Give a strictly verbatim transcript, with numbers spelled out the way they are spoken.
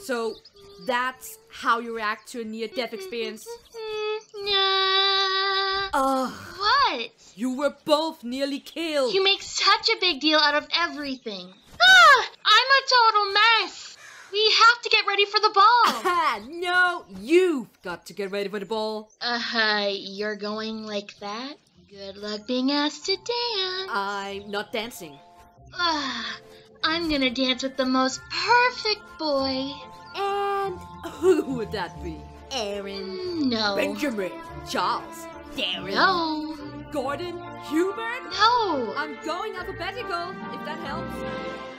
So, that's how you react to a near-death experience? Nah. Ugh. What? You were both nearly killed. You make such a big deal out of everything. Ah! I'm a total mess. We have to get ready for the ball. Ah, no, you've got to get ready for the ball. Uh-huh, you're going like that? Good luck being asked to dance. I'm not dancing. Ah, I'm gonna dance with the most perfect boy. And who would that be? Aaron? No. Benjamin? Charles? Darren? No. Gordon? Hubert? No. I'm going alphabetical, if that helps.